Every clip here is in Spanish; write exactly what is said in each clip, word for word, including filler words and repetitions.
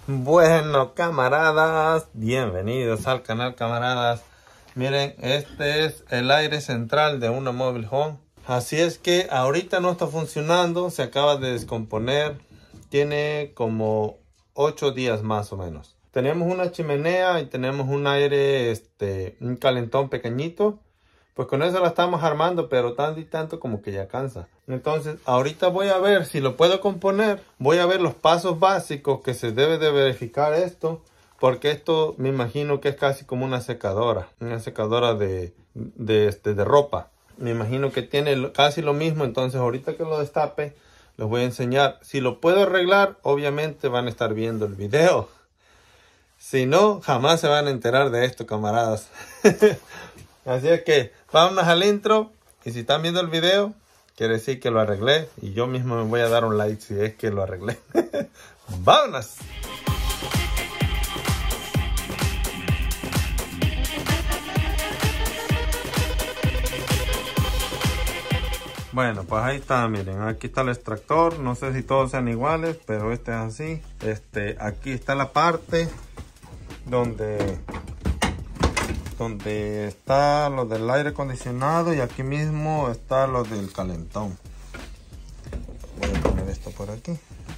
Bueno, camaradas, bienvenidos al canal, camaradas. Miren, este es el aire central de una mobile home. Así es que ahorita no está funcionando, se acaba de descomponer. Tiene como ocho días más o menos. Tenemos una chimenea y tenemos un aire, este, un calentón pequeñito. Pues con eso la estamos armando, pero tanto y tanto como que ya cansa. Entonces, ahorita voy a ver si lo puedo componer. Voy a ver los pasos básicos que se debe de verificar esto. Porque esto me imagino que es casi como una secadora. Una secadora de, de, este, de ropa. Me imagino que tiene casi lo mismo. Entonces, ahorita que lo destape, les voy a enseñar. Si lo puedo arreglar, obviamente van a estar viendo el video. Si no, jamás se van a enterar de esto, camaradas. Así es que vámonos al intro. Y si están viendo el video, quiere decir que lo arreglé. Y yo mismo me voy a dar un like si es que lo arreglé. ¡Vámonos! Bueno, pues ahí está, miren, aquí está el extractor. No sé si todos sean iguales, pero este es así. Este, aquí está la parte donde... donde está lo del aire acondicionado y aquí mismo está lo del calentón. Voy a poner esto por aquí.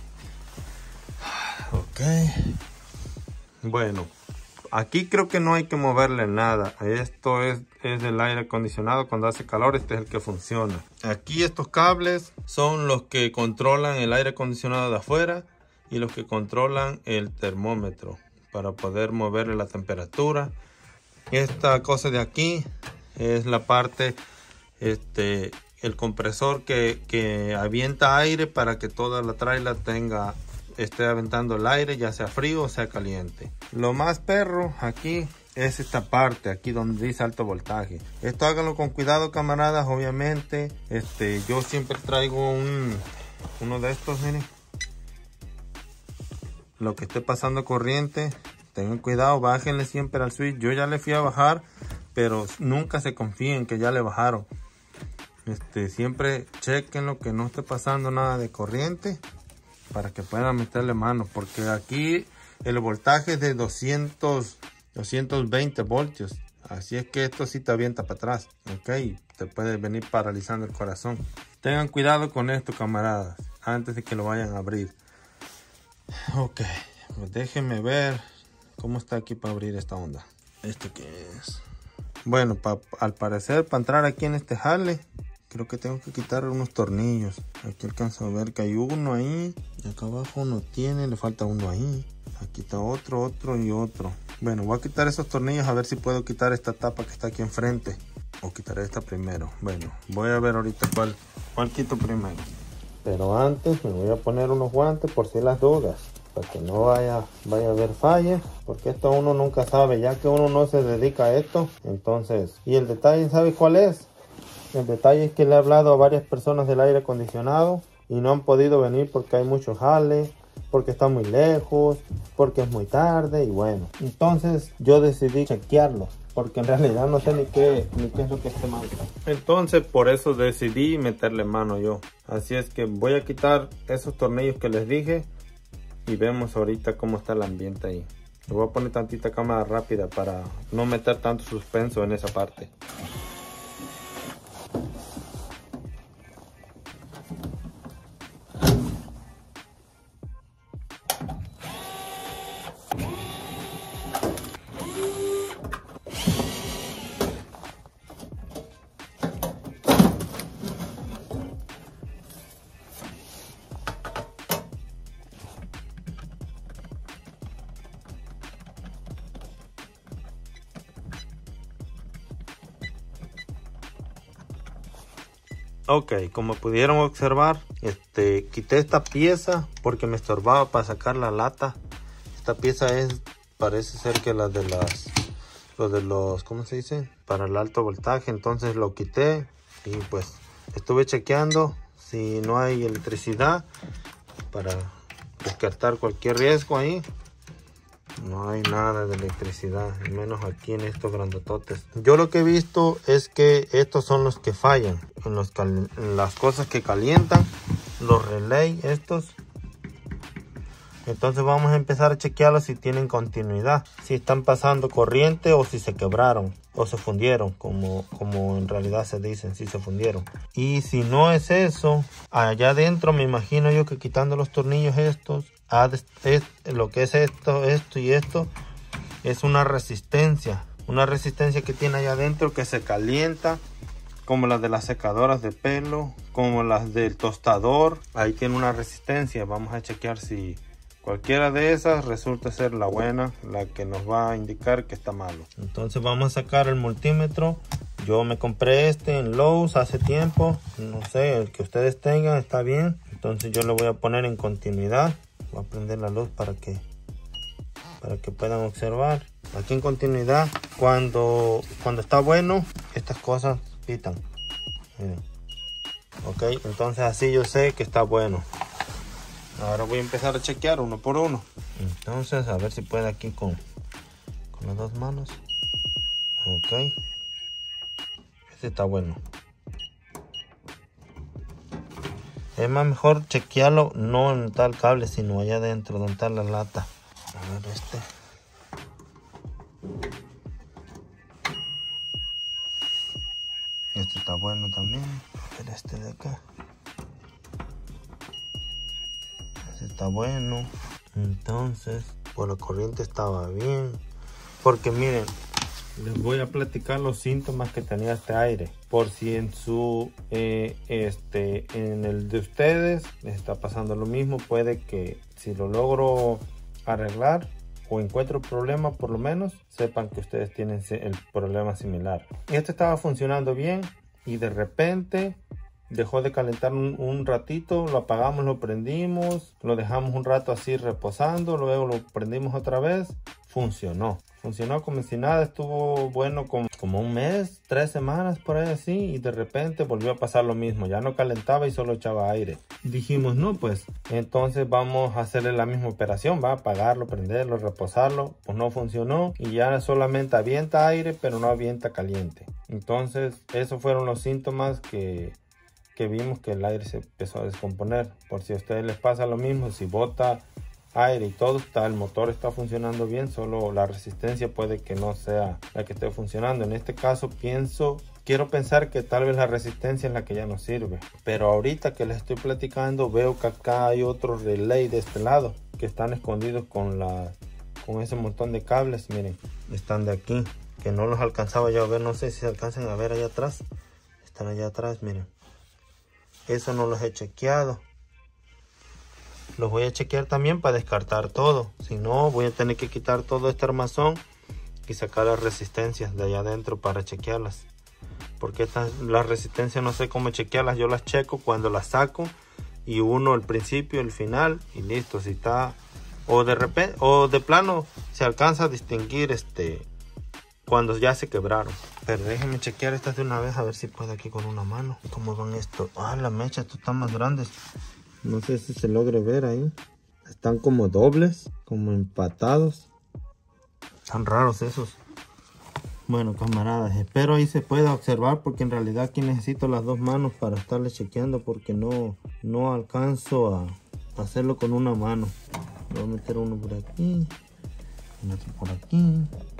Ok. Bueno, aquí creo que no hay que moverle nada. Esto es, es el aire acondicionado. Cuando hace calor, este es el que funciona. Aquí estos cables son los que controlan el aire acondicionado de afuera y los que controlan el termómetro para poder moverle la temperatura. Esta cosa de aquí es la parte, este, el compresor que, que avienta aire para que toda la trailer tenga, esté aventando el aire, ya sea frío o sea caliente. Lo más perro aquí es esta parte, aquí donde dice alto voltaje. Esto háganlo con cuidado, camaradas, obviamente. Este, yo siempre traigo un, uno de estos, miren. Lo que esté pasando corriente. Tengan cuidado, bájenle siempre al switch. Yo ya le fui a bajar, pero nunca se confíen que ya le bajaron. Este, siempre chequenlo que no esté pasando nada de corriente para que puedan meterle mano. Porque aquí el voltaje es de doscientos, doscientos veinte voltios. Así es que esto sí te avienta para atrás. Ok, te puede venir paralizando el corazón. Tengan cuidado con esto, camaradas, antes de que lo vayan a abrir. Ok, pues déjenme ver cómo está aquí para abrir esta onda. ¿Esto qué es? Bueno, pa, al parecer para entrar aquí en este jale, creo que tengo que quitar unos tornillos. Aquí alcanzo a ver que hay uno ahí. Y acá abajo no tiene, le falta uno ahí. Aquí está otro, otro y otro. Bueno, voy a quitar esos tornillos a ver si puedo quitar esta tapa que está aquí enfrente. O quitaré esta primero. Bueno, voy a ver ahorita cuál, cuál quito primero. Pero antes me voy a poner unos guantes por si las dudas. Para que no vaya, vaya a haber fallas, porque esto uno nunca sabe, ya que uno no se dedica a esto. Entonces, y el detalle, ¿sabe cuál es? El detalle es que le he hablado a varias personas del aire acondicionado y no han podido venir porque hay mucho jale, porque está muy lejos, porque es muy tarde y bueno. Entonces yo decidí chequearlo, porque en realidad no sé ni qué, ni qué es lo que esté mal. Entonces por eso decidí meterle mano yo. Así es que voy a quitar esos tornillos que les dije. Y vemos ahorita cómo está el ambiente ahí. Le voy a poner tantita cámara rápida para no meter tanto suspenso en esa parte. Ok, como pudieron observar, este, quité esta pieza porque me estorbaba para sacar la lata. Esta pieza es, parece ser que la de las, lo de los, ¿cómo se dice? Para el alto voltaje, entonces lo quité y pues estuve chequeando si no hay electricidad para descartar cualquier riesgo ahí. No hay nada de electricidad, al menos aquí en estos grandototes. Yo lo que he visto es que estos son los que fallan, en, los en las cosas que calientan, los relay estos. Entonces vamos a empezar a chequearlos si tienen continuidad, si están pasando corriente o si se quebraron o se fundieron, como, como en realidad se dicen, si se fundieron. Y si no es eso, allá adentro me imagino yo que quitando los tornillos estos, es, lo que es esto, esto y esto, es una resistencia, una resistencia que tiene allá adentro que se calienta, como las de las secadoras de pelo, como las del tostador. Ahí tiene una resistencia. Vamos a chequear si cualquiera de esas resulta ser la buena, la que nos va a indicar que está malo. Entonces vamos a sacar el multímetro. Yo me compré este en Lowe's hace tiempo, no sé, el que ustedes tengan está bien. Entonces yo le voy a poner en continuidad. Voy a prender la luz para que para que puedan observar. Aquí en continuidad, cuando cuando está bueno, estas cosas pitan. Miren. Ok, entonces así yo sé que está bueno. Ahora voy a empezar a chequear uno por uno. Entonces a ver si puede aquí con, con las dos manos. Ok, este está bueno. Es más mejor chequearlo no en tal cable, sino allá adentro donde está la lata. A ver este. Este está bueno también. Pero este de acá. Este está bueno. Entonces, por la corriente estaba bien. Porque miren, les voy a platicar los síntomas que tenía este aire. Por si en su, eh, este, en el de ustedes les está pasando lo mismo. Puede que si lo logro arreglar o encuentro problema, por lo menos sepan que ustedes tienen el problema similar. Este estaba funcionando bien y de repente dejó de calentar un, un ratito, lo apagamos, lo prendimos, lo dejamos un rato así reposando, luego lo prendimos otra vez, funcionó. Funcionó como si nada, estuvo bueno como, como un mes, tres semanas por ahí así, y de repente volvió a pasar lo mismo, ya no calentaba y solo echaba aire. Dijimos, no, pues entonces vamos a hacerle la misma operación, va a apagarlo, prenderlo, reposarlo. Pues no funcionó y ya solamente avienta aire, pero no avienta caliente. Entonces esos fueron los síntomas que, que vimos que el aire se empezó a descomponer. Por si a ustedes les pasa lo mismo, si bota aire y todo está, el motor está funcionando bien, solo la resistencia puede que no sea la que esté funcionando. En este caso pienso, quiero pensar que tal vez la resistencia es la que ya no sirve, pero ahorita que les estoy platicando veo que acá hay otro relay de este lado que están escondidos con la con ese montón de cables. Miren, están de aquí, que no los alcanzaba yo a ver, no sé si se alcanzan a ver allá atrás, están allá atrás. Miren, eso no los he chequeado. Los voy a chequear también para descartar todo. Si no, voy a tener que quitar todo este armazón y sacar las resistencias de allá adentro para chequearlas. Porque estas, las resistencias no sé cómo chequearlas. Yo las checo cuando las saco y uno el principio, el final y listo. Si está o de repente o de plano se alcanza a distinguir este cuando ya se quebraron. Pero déjenme chequear estas de una vez a ver si puedo aquí con una mano. ¿Cómo van esto? Ah, la mecha, estos están más grandes. No sé si se logre ver ahí. Están como dobles, como empatados. Están raros esos. Bueno, camaradas, espero ahí se pueda observar, porque en realidad aquí necesito las dos manos para estarle chequeando, porque no, no alcanzo a hacerlo con una mano. Voy a meter uno por aquí, otro por aquí.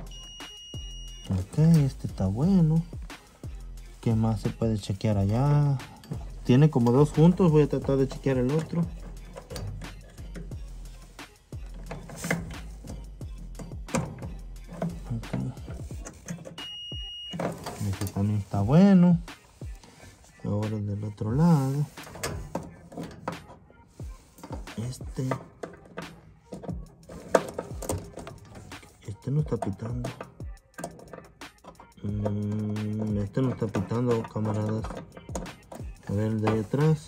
Ok, este está bueno. ¿Qué más se puede chequear allá? Tiene como dos juntos, voy a tratar de chequear el otro. Okay. Este también está bueno. Ahora del otro lado. Este. Este no está pitando. Mm, este no está pitando, camaradas. A ver el de ahí atrás.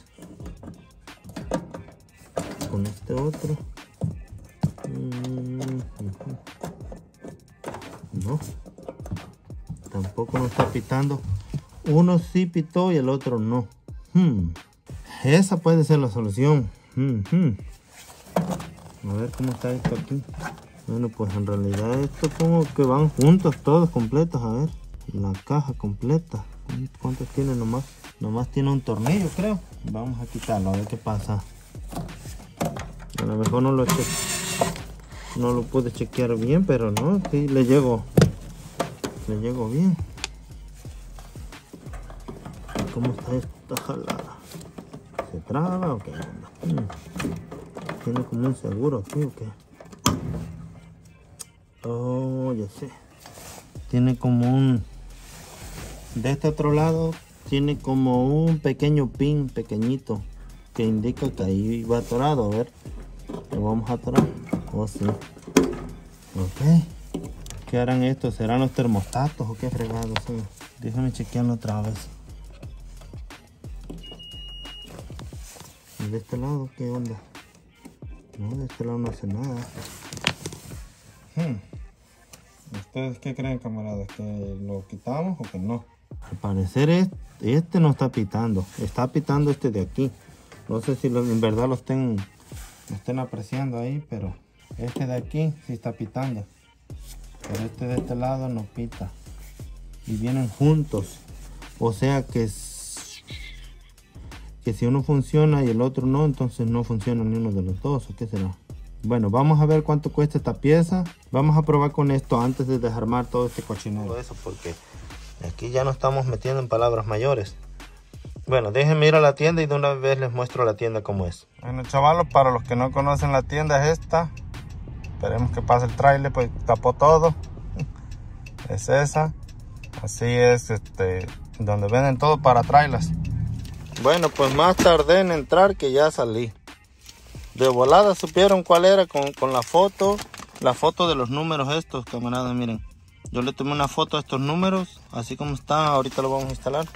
Con este otro. Mm, uh-huh. No. Tampoco nos está pitando. Uno sí pitó y el otro no. Hmm. Esa puede ser la solución. Hmm, hmm. A ver cómo está esto aquí. Bueno, pues en realidad esto como que van juntos todos completos. A ver. La caja completa. ¿Cuántos tiene nomás? Nomás tiene un tornillo, creo. Vamos a quitarlo, a ver qué pasa. A lo mejor no lo, no lo pude chequear bien, pero no, sí le llego. Le llego bien. ¿Cómo está esta jalada? ¿Se traba o qué onda? Hmm. Tiene como un seguro aquí o qué. Oh, ya sé. Tiene como un... De este otro lado tiene como un pequeño pin pequeñito que indica que ahí va atorado. A ver, lo vamos a atorar. Oh, sí. Ok. ¿Qué harán estos? ¿Serán los termostatos o qué fregados? Sí. Déjame chequearlo otra vez. ¿Y de este lado qué onda? No, de este lado no hace nada. Hmm. ¿Ustedes qué creen, camaradas? ¿Que lo quitamos o que no? Al parecer este, este no está pitando. Está pitando este de aquí. No sé si lo, en verdad lo estén, lo estén apreciando ahí, pero este de aquí sí está pitando. Pero este de este lado no pita. Y vienen juntos. O sea que, que si uno funciona y el otro no, entonces no funciona ni uno de los dos. ¿O qué será? Bueno, vamos a ver cuánto cuesta esta pieza. Vamos a probar con esto antes de desarmar todo este cochinero. Eso porque aquí ya nos estamos metiendo en palabras mayores. Bueno, déjenme ir a la tienda y de una vez les muestro la tienda como es. Bueno, chavalos, para los que no conocen la tienda es esta. Esperemos que pase el trailer, pues tapó todo. Es esa. Así es, este, donde venden todo para trailers. Bueno, pues más tardé en entrar que ya salí. De volada supieron cuál era con, con la foto, la foto de los números estos, camaradas, miren. Yo le tomé una foto a estos números, así como están, ahorita lo vamos a instalar.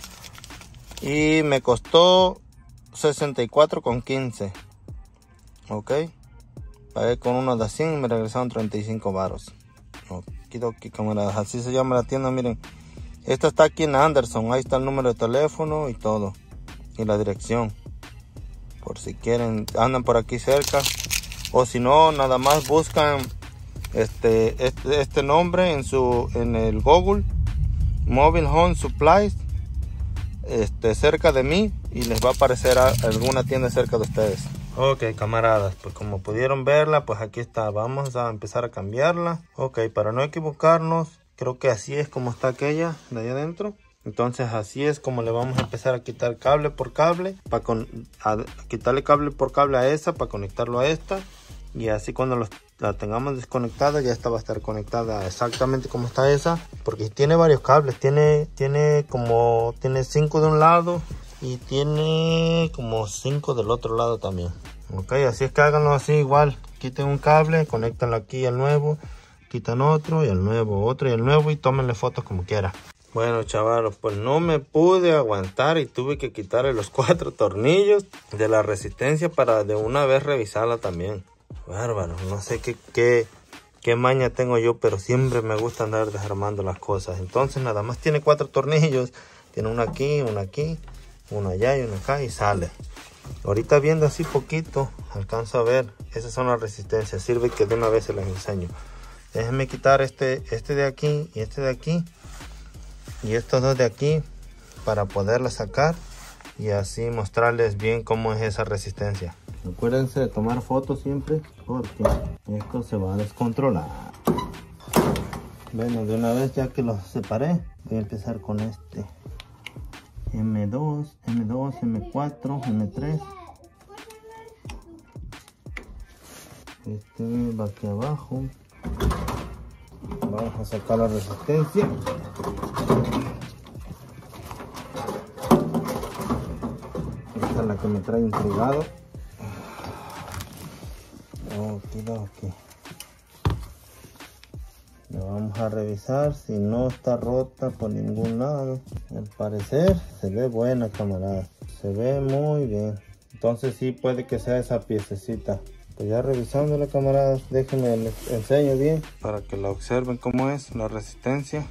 Y me costó sesenta y cuatro con quince. Ok. Pagué con unos de cien y me regresaron treinta y cinco varos. Okidoki, camaradas, así se llama la tienda, miren. Esta está aquí en Anderson, ahí está el número de teléfono y todo. Y la dirección. Por si quieren, andan por aquí cerca. O si no, nada más buscan este, este, este nombre en su en el Google. Mobile Home Supplies. Este, cerca de mí. Y les va a aparecer a alguna tienda cerca de ustedes. Ok, camaradas, pues como pudieron verla, pues aquí está. Vamos a empezar a cambiarla. Ok, para no equivocarnos, creo que así es como está aquella de ahí adentro. Entonces así es como le vamos a empezar a quitar cable por cable, para con, a, a quitarle cable por cable a esa, para conectarlo a esta. Y así cuando los, la tengamos desconectada, ya esta va a estar conectada exactamente como está esa. Porque tiene varios cables, tiene, tiene como, tiene cinco de un lado y tiene como cinco del otro lado también. Ok, así es que háganlo así igual. Quiten un cable, conéctanlo aquí al nuevo, quitan otro y el nuevo, otro y el nuevo y tómenle fotos como quiera. Bueno, chavalos, pues no me pude aguantar y tuve que quitarle los cuatro tornillos de la resistencia para de una vez revisarla también. Bárbaro, no sé qué, qué, qué maña tengo yo, pero siempre me gusta andar desarmando las cosas. Entonces nada más tiene cuatro tornillos, tiene uno aquí, uno aquí, uno allá y uno acá y sale. Ahorita viendo así poquito, alcanzo a ver, esas son las resistencias, sirve que de una vez se las enseño. Déjenme quitar este, este de aquí y este de aquí. Y estos dos de aquí para poderla sacar y así mostrarles bien cómo es esa resistencia. Acuérdense de tomar fotos siempre porque esto se va a descontrolar. Bueno, de una vez ya que los separé, voy a empezar con este eme dos, eme dos, eme cuatro, eme tres. Este va aquí abajo. Vamos a sacar la resistencia. Esta es la que me trae intrigado. Ok, ok. La vamos a revisar si no está rota por ningún lado. Al parecer se ve buena, camarada. Se ve muy bien. Entonces sí puede que sea esa piececita. Pues ya revisándola, camaradas, déjenme les enseño bien para que la observen cómo es la resistencia.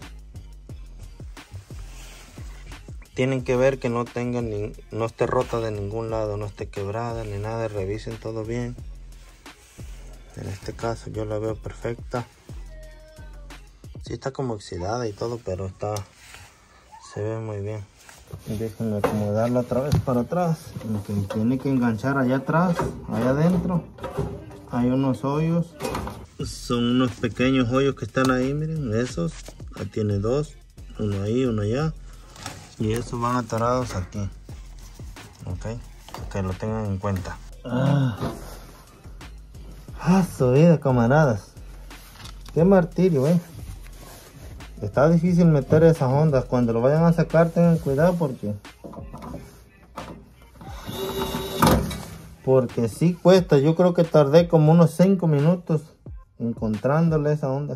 Tienen que ver que no tenga ni, no esté rota de ningún lado, no esté quebrada ni nada. Revisen todo bien. En este caso yo la veo perfecta. Sí está como oxidada y todo, pero está, se ve muy bien. Déjenme acomodarla otra vez para atrás. Lo que tiene que enganchar allá atrás, allá adentro, hay unos hoyos. Son unos pequeños hoyos que están ahí, miren, esos. Ahí tiene dos, uno ahí, uno allá. Y esos van atorados aquí. Ok, que lo tengan en cuenta. Ah, ah su vida, camaradas. Qué martirio, eh. Está difícil meter esas ondas. Cuando lo vayan a sacar, tengan cuidado porque... Porque sí cuesta. Yo creo que tardé como unos cinco minutos encontrándole esa onda.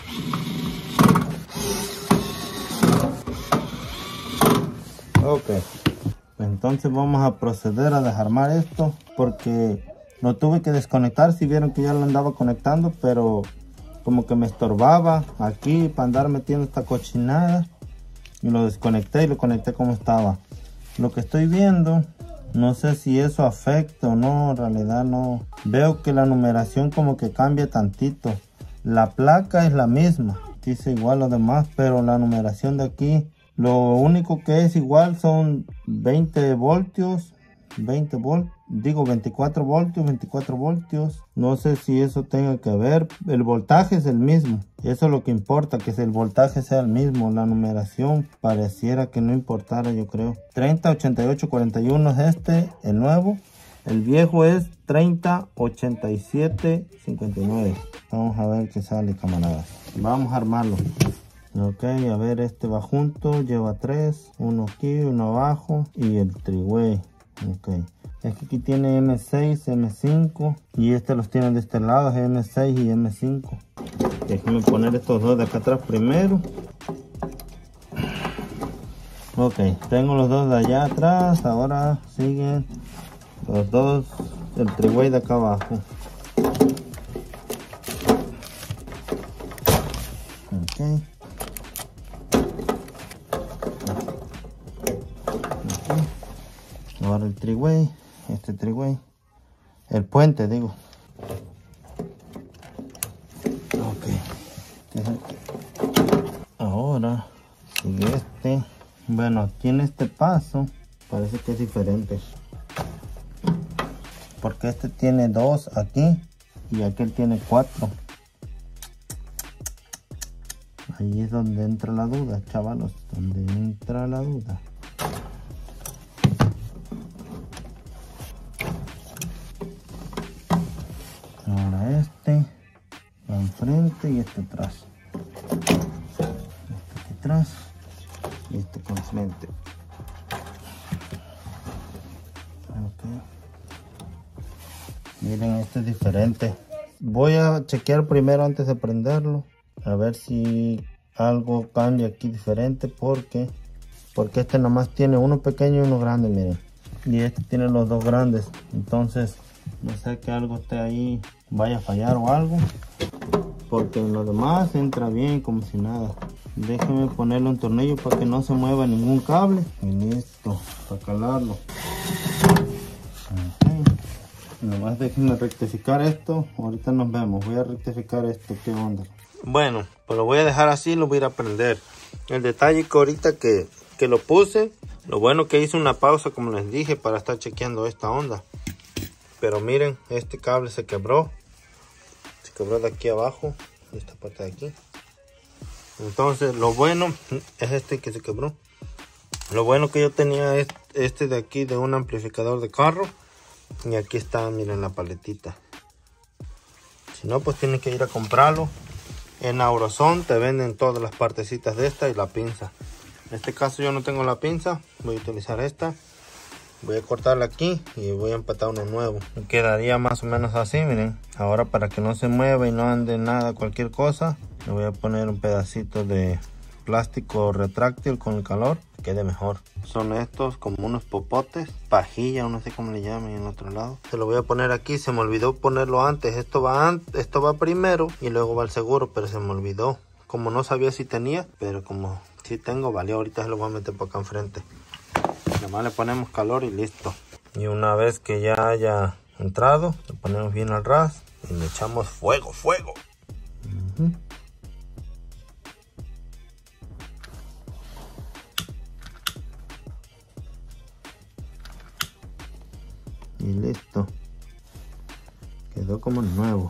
Ok. Entonces vamos a proceder a desarmar esto. Porque lo tuve que desconectar. Si vieron que ya lo andaba conectando. Pero como que me estorbaba aquí para andar metiendo esta cochinada. Y lo desconecté y lo conecté como estaba. Lo que estoy viendo... No sé si eso afecta o no, en realidad no. Veo que la numeración como que cambia tantito. La placa es la misma, dice igual lo demás, pero la numeración de aquí, lo único que es igual son veinte voltios, veinte voltios, digo veinticuatro voltios, veinticuatro voltios. No sé si eso tenga que ver, el voltaje es el mismo. Eso es lo que importa, que el voltaje sea el mismo. La numeración pareciera que no importara, yo creo. treinta ochenta y ocho cuarenta y uno es este, el nuevo. El viejo es treinta ochenta y siete cincuenta y nueve. Vamos a ver qué sale, camaradas. Vamos a armarlo. Ok, a ver, este va junto, lleva tres. Uno aquí, uno abajo y el triway. Ok. Es que aquí tiene eme seis, eme cinco y este los tiene de este lado, es eme seis y eme cinco. Déjenme poner estos dos de acá atrás primero. Ok, tengo los dos de allá atrás, ahora siguen los dos del triway de acá abajo. Ok. Okay. Ahora el triway, este triway, el puente digo. Ahora sigue este. Bueno, aquí en este paso parece que es diferente, porque este tiene dos aquí y aquel tiene cuatro. Ahí es donde entra la duda, chavalos, donde entra la duda. Ahora este va enfrente y este atrás. Atrás y este con frente. Okay. Miren, este es diferente. Voy a chequear primero antes de prenderlo, a ver si algo cambia aquí diferente, porque porque este nomás tiene uno pequeño y uno grande, miren, y este tiene los dos grandes. Entonces no sé que algo esté ahí, vaya a fallar o algo, porque en lo demás entra bien como si nada. Déjenme ponerle un tornillo para que no se mueva ningún cable. Y listo, para calarlo. Okay. Nomás déjenme rectificar esto. Ahorita nos vemos. Voy a rectificar esto. ¿Qué onda? Bueno, pues lo voy a dejar así, lo voy a ir a prender. El detalle que ahorita que, que lo puse, lo bueno que hice una pausa, como les dije, para estar chequeando esta onda. Pero miren, este cable se quebró. Se quebró de aquí abajo, de esta parte de aquí. Entonces lo bueno es este que se quebró. Lo bueno que yo tenía es este de aquí, de un amplificador de carro. Y aquí está, miren, la paletita. Si no, pues tienen que ir a comprarlo. En Auroson te venden todas las partecitas de esta y la pinza. En este caso yo no tengo la pinza, voy a utilizar esta. Voy a cortarla aquí y voy a empatar uno nuevo. Quedaría más o menos así, miren. Ahora, para que no se mueva y no ande nada, cualquier cosa, le voy a poner un pedacito de plástico retráctil con el calor, que quede mejor. Son estos como unos popotes, pajilla, no sé cómo le llaman en el otro lado. Se lo voy a poner aquí, se me olvidó ponerlo antes. Esto va, an esto va primero y luego va el seguro, pero se me olvidó. Como no sabía si tenía, pero como sí tengo, vale, ahorita se lo voy a meter por acá enfrente. Nomás le ponemos calor y listo. Y una vez que ya haya entrado, le ponemos bien al ras y le echamos fuego, fuego. Uh-huh. Y listo. Que Quedó como nuevo.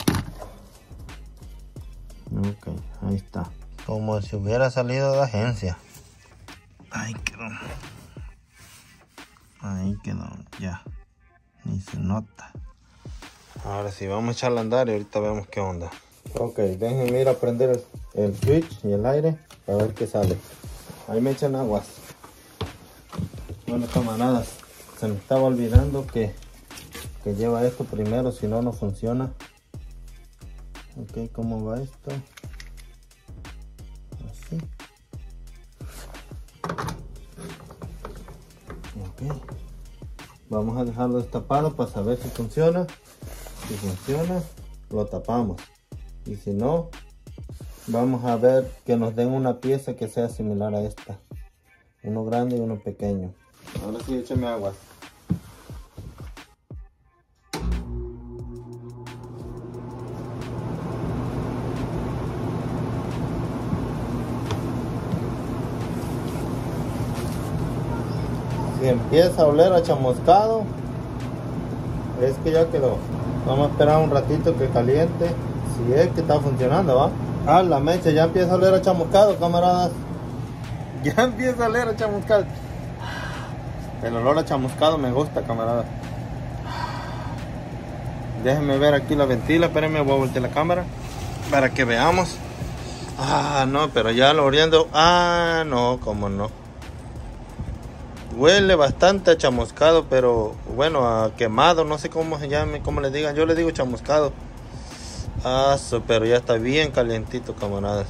Ok, ahí está. Como si hubiera salido de agencia. Ahí quedó. Ahí quedó, ya. Ni se nota. Ahora sí, vamos a echarle a andar y ahorita vemos qué onda. Ok, déjenme ir a prender el, el switch y el aire a ver qué sale. Ahí me echan aguas. Bueno, camaradas, se me estaba olvidando que, que lleva esto primero, si no, no funciona. Ok, ¿cómo va esto? Así. Ok. Vamos a dejarlo destapado para saber si funciona. Si funciona, lo tapamos. Y si no, vamos a ver que nos den una pieza que sea similar a esta. Uno grande y uno pequeño. Ahora sí, échame agua. Si empieza a oler a chamuscado, es que ya quedó. Vamos a esperar un ratito que caliente. Si es que está funcionando, ¿va? Ah, la mecha ya empieza a oler a chamuscado, camaradas. Ya empieza a oler a chamuscado. El olor a chamuscado me gusta, camaradas. Déjenme ver aquí la ventila. Espérenme, voy a voltear la cámara para que veamos. Ah, no, pero ya lo oriendo. Ah, no, cómo no. Huele bastante a chamuscado, pero bueno, a quemado, no sé cómo se llame, cómo le digan. Yo le digo chamuscado. Ah, pero ya está bien calientito, camaradas.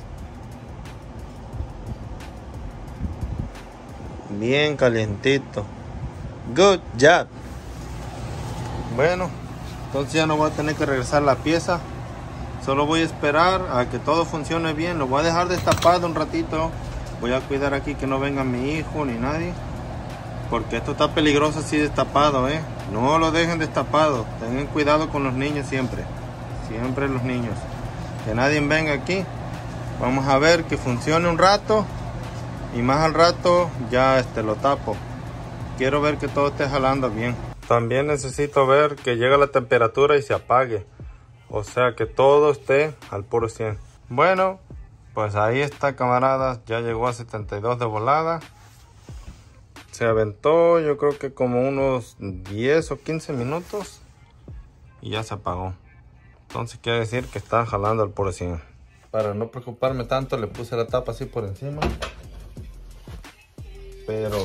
Bien calientito. Good job. Bueno, entonces ya no voy a tener que regresar la pieza. Solo voy a esperar a que todo funcione bien. Lo voy a dejar destapado un ratito. Voy a cuidar aquí que no venga mi hijo ni nadie, porque esto está peligroso así destapado, ¿eh? No lo dejen destapado. Tengan cuidado con los niños siempre. Siempre los niños. Que nadie venga aquí. Vamos a ver que funcione un rato. Y más al rato ya este lo tapo. Quiero ver que todo esté jalando bien. También necesito ver que llegue la temperatura y se apague. O sea que todo esté al puro cien. Bueno, pues ahí está, camaradas. Ya llegó a setenta y dos de volada. Se aventó yo creo que como unos diez o quince minutos. Y ya se apagó. Entonces quiere decir que está jalando al puro cien. Para no preocuparme tanto le puse la tapa así por encima. Pero...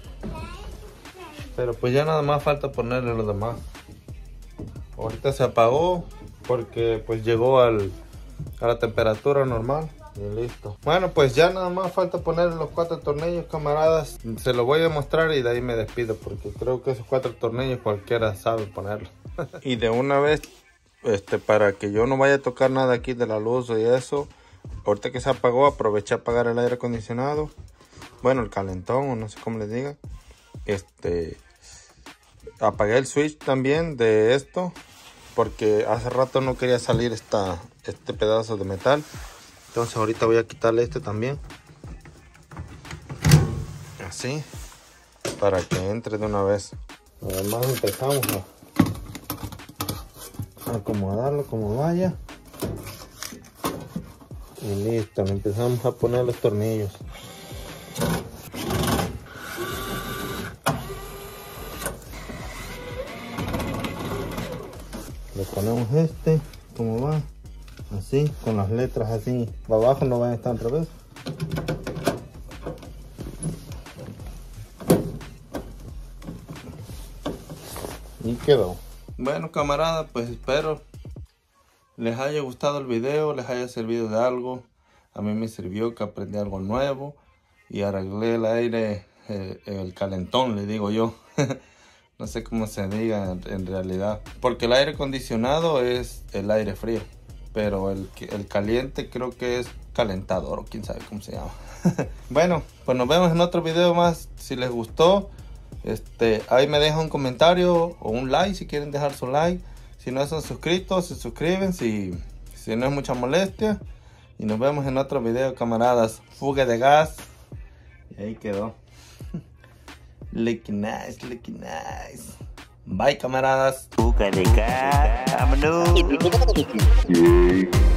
Pero pues ya nada más falta ponerle lo demás. Ahorita se apagó porque pues llegó al, a la temperatura normal. Y listo. Bueno, pues ya nada más falta ponerle los cuatro tornillos, camaradas. Se los voy a mostrar y de ahí me despido, porque creo que esos cuatro tornillos cualquiera sabe ponerlos. Y de una vez, este, para que yo no vaya a tocar nada aquí de la luz y eso, ahorita que se apagó, aproveché a apagar el aire acondicionado. Bueno, el calentón, o no sé cómo les diga. Este, apagué el switch también de esto, porque hace rato no quería salir esta, este pedazo de metal. Entonces ahorita voy a quitarle este también. Así. Para que entre de una vez. Además empezamos a acomodarlo como vaya. Y listo. Empezamos a poner los tornillos. Le ponemos este. Como va. Así, con las letras así, abajo no van a estar al revés. Y quedó. Bueno, camaradas, pues espero les haya gustado el video, les haya servido de algo. A mí me sirvió, que aprendí algo nuevo y arreglé el aire, el, el calentón, le digo yo. No sé cómo se diga en, en realidad, porque el aire acondicionado es el aire frío. Pero el, el caliente creo que es calentador, o quién sabe cómo se llama. Bueno, pues nos vemos en otro video más. Si les gustó, este, ahí me dejan un comentario o un like si quieren dejar su like. Si no están suscritos, se suscriben si, si no es mucha molestia. Y nos vemos en otro video, camaradas. Fuga de gas. Y ahí quedó. Looking nice, looking nice. Bye, camaradas. Buka de acá, vámonos.